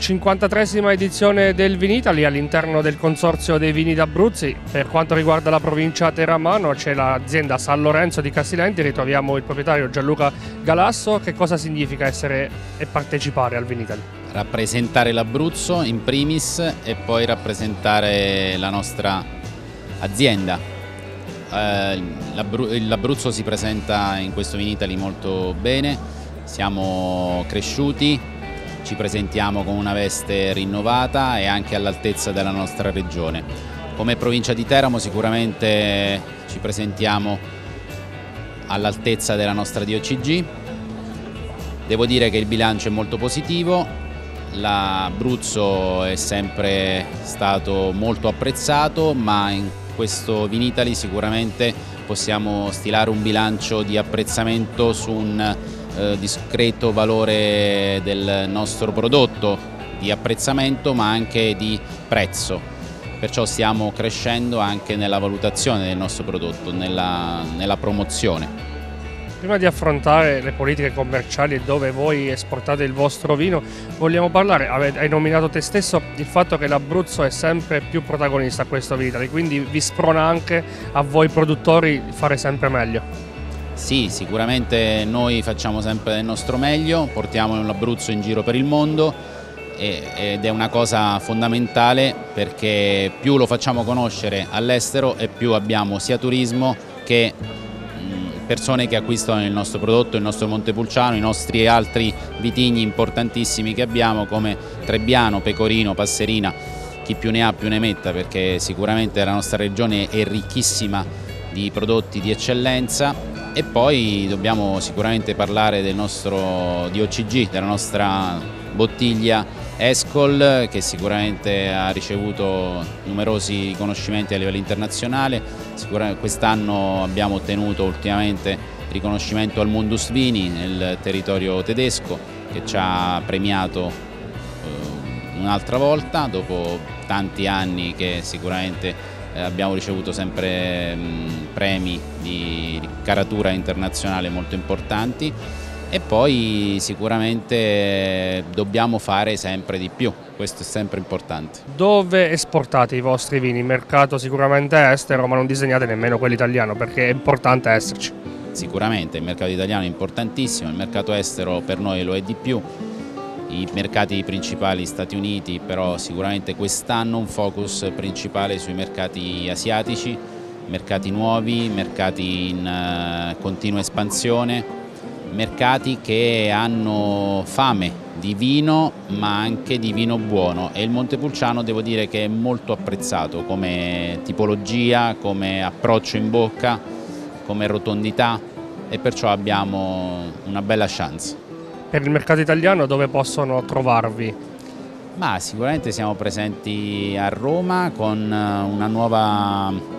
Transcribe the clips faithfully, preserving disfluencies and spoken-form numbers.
cinquantatreesima edizione del Vinitaly all'interno del consorzio dei vini d'Abruzzi. Per quanto riguarda la provincia Terramano c'è l'azienda San Lorenzo di Cassilenti, ritroviamo il proprietario Gianluca Galasso. Che cosa significa essere e partecipare al Vinitaly? Rappresentare l'Abruzzo in primis e poi rappresentare la nostra azienda. Eh, L'Abruzzo si presenta in questo Vinitaly molto bene, siamo cresciuti, ci presentiamo con una veste rinnovata e anche all'altezza della nostra regione. Come provincia di Teramo sicuramente ci presentiamo all'altezza della nostra D O C G. Devo dire che il bilancio è molto positivo. L'Abruzzo è sempre stato molto apprezzato, ma in questo Vinitaly sicuramente possiamo stilare un bilancio di apprezzamento su un eh, discreto valore del nostro prodotto, di apprezzamento ma anche di prezzo. Perciò stiamo crescendo anche nella valutazione del nostro prodotto, nella, nella promozione. Prima di affrontare le politiche commerciali e dove voi esportate il vostro vino, vogliamo parlare, hai nominato te stesso, il fatto che l'Abruzzo è sempre più protagonista a questo Vinitaly, quindi vi sprona anche a voi produttori di fare sempre meglio. Sì, sicuramente noi facciamo sempre del nostro meglio, portiamo l'Abruzzo in giro per il mondo ed è una cosa fondamentale, perché più lo facciamo conoscere all'estero e più abbiamo sia turismo che persone che acquistano il nostro prodotto, il nostro Montepulciano, i nostri altri vitigni importantissimi che abbiamo come Trebbiano, Pecorino, Passerina, chi più ne ha più ne metta, perché sicuramente la nostra regione è ricchissima di prodotti di eccellenza. E poi dobbiamo sicuramente parlare del nostro D O C G, della nostra bottiglia Escol, che sicuramente ha ricevuto numerosi riconoscimenti a livello internazionale. Quest'anno abbiamo ottenuto ultimamente riconoscimento al Mundus Vini nel territorio tedesco, che ci ha premiato eh, un'altra volta dopo tanti anni che sicuramente eh, abbiamo ricevuto sempre mh, premi di caratura internazionale molto importanti. E poi sicuramente dobbiamo fare sempre di più, questo è sempre importante. Dove esportate i vostri vini? Mercato sicuramente estero, ma non disegnate nemmeno quello italiano, perché è importante esserci. Sicuramente il mercato italiano è importantissimo, il mercato estero per noi lo è di più. I mercati principali Stati Uniti, però sicuramente quest'anno un focus principale sui mercati asiatici, mercati nuovi, mercati in uh, continua espansione. Mercati che hanno fame di vino ma anche di vino buono, e il Montepulciano devo dire che è molto apprezzato come tipologia, come approccio in bocca, come rotondità, e perciò abbiamo una bella chance. Per il mercato italiano dove possono trovarvi? Ma sicuramente siamo presenti a Roma con una nuova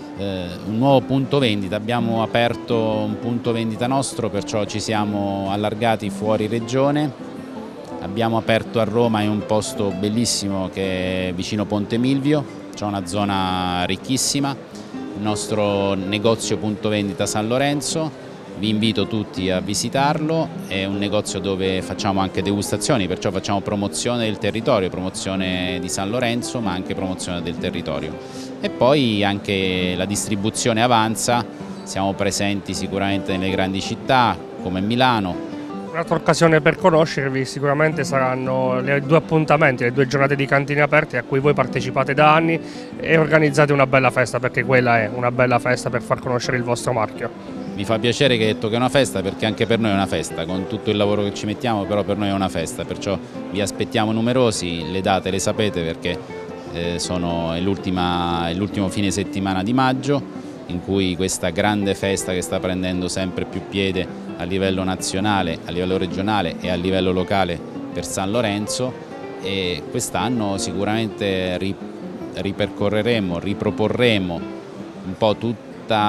un nuovo punto vendita, abbiamo aperto un punto vendita nostro, perciò ci siamo allargati fuori regione. Abbiamo aperto a Roma in un posto bellissimo che è vicino Ponte Milvio, c'è una zona ricchissima, il nostro negozio punto vendita San Lorenzo. Vi invito tutti a visitarlo, è un negozio dove facciamo anche degustazioni, perciò facciamo promozione del territorio, promozione di San Lorenzo ma anche promozione del territorio. E poi anche la distribuzione avanza, siamo presenti sicuramente nelle grandi città come Milano. Un'altra occasione per conoscervi sicuramente saranno le due appuntamenti, le due giornate di cantine aperte a cui voi partecipate da anni e organizzate una bella festa, perché quella è una bella festa per far conoscere il vostro marchio. Mi fa piacere che hai detto che è una festa, perché anche per noi è una festa, con tutto il lavoro che ci mettiamo, però per noi è una festa, perciò vi aspettiamo numerosi, le date le sapete perché eh, sono l'ultimo fine settimana di maggio, in cui questa grande festa che sta prendendo sempre più piede a livello nazionale, a livello regionale e a livello locale per San Lorenzo, e quest'anno sicuramente ripercorreremo, riproporremo un po' tutto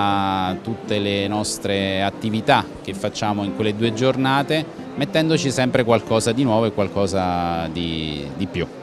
tutte le nostre attività che facciamo in quelle due giornate, mettendoci sempre qualcosa di nuovo e qualcosa di, di più.